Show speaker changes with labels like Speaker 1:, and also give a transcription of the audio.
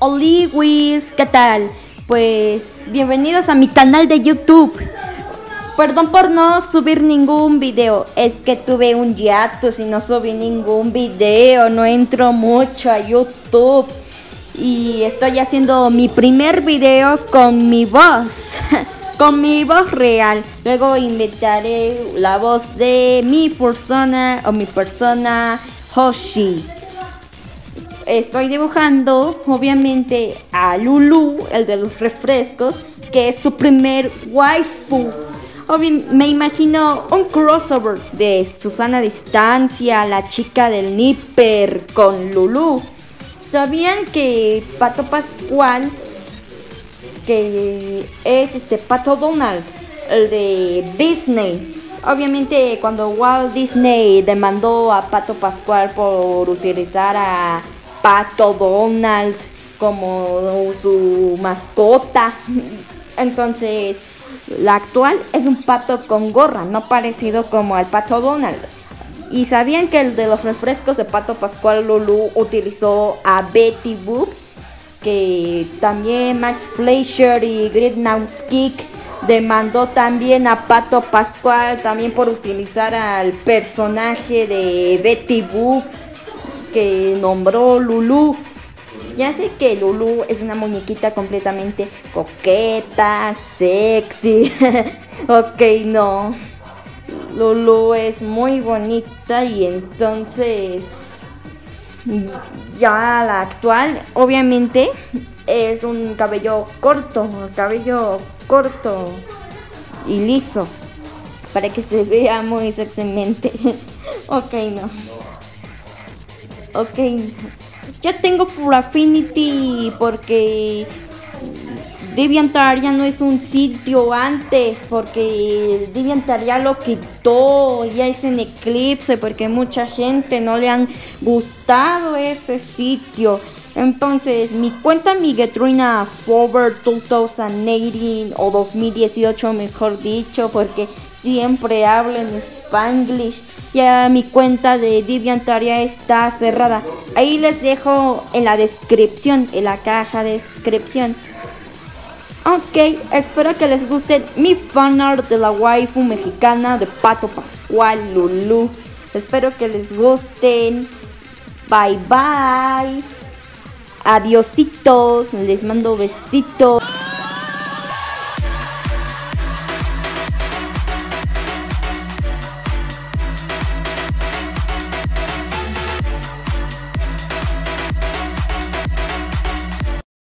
Speaker 1: Oliwis, ¿qué tal? Pues bienvenidos a mi canal de YouTube. Perdón por no subir ningún video, es que tuve un hiatus y no subí ningún video, no entro mucho a YouTube. Y estoy haciendo mi primer video con mi voz, con mi voz real. Luego inventaré la voz de mi persona o mi persona Hoshi. Estoy dibujando obviamente a Lulu, el de los refrescos, que es su primer waifu. Me imagino un crossover de Susana Distancia, la chica del Nipper, con Lulu. ¿Sabían que Pato Pascual, que es Pato Donald, el de Disney? Obviamente cuando Walt Disney demandó a Pato Pascual por utilizar a Pato Donald como su mascota, entonces la actual es un pato con gorra, no parecido como al Pato Donald. ¿Y sabían que el de los refrescos de Pato Pascual, Lulu, utilizó a Betty Boop? Que también Max Fleischer y Gridnout Geek demandó también a Pato Pascual también por utilizar al personaje de Betty Boop que nombró Lulu. Ya sé que Lulu es una muñequita completamente coqueta, sexy. Ok, no. Lulu es muy bonita y entonces ya la actual obviamente es un cabello corto y liso para que se vea muy sexymente. Ok, no. Ok, ya tengo Fur Affinity porque DeviantArt ya no es un sitio antes, porque DeviantArt ya lo quitó, ya es en Eclipse, porque mucha gente no le han gustado ese sitio. Entonces mi cuenta Miguetruina Forward 2018 o 2018 mejor dicho, porque siempre hablo en Spanglish. Ya mi cuenta de DeviantArt ya está cerrada. Ahí les dejo en la descripción, en la caja de descripción. Ok, espero que les guste mi fanart de la waifu mexicana de Pato Pascual, Lulu. Espero que les gusten. Bye bye. Adiositos, les mando besitos.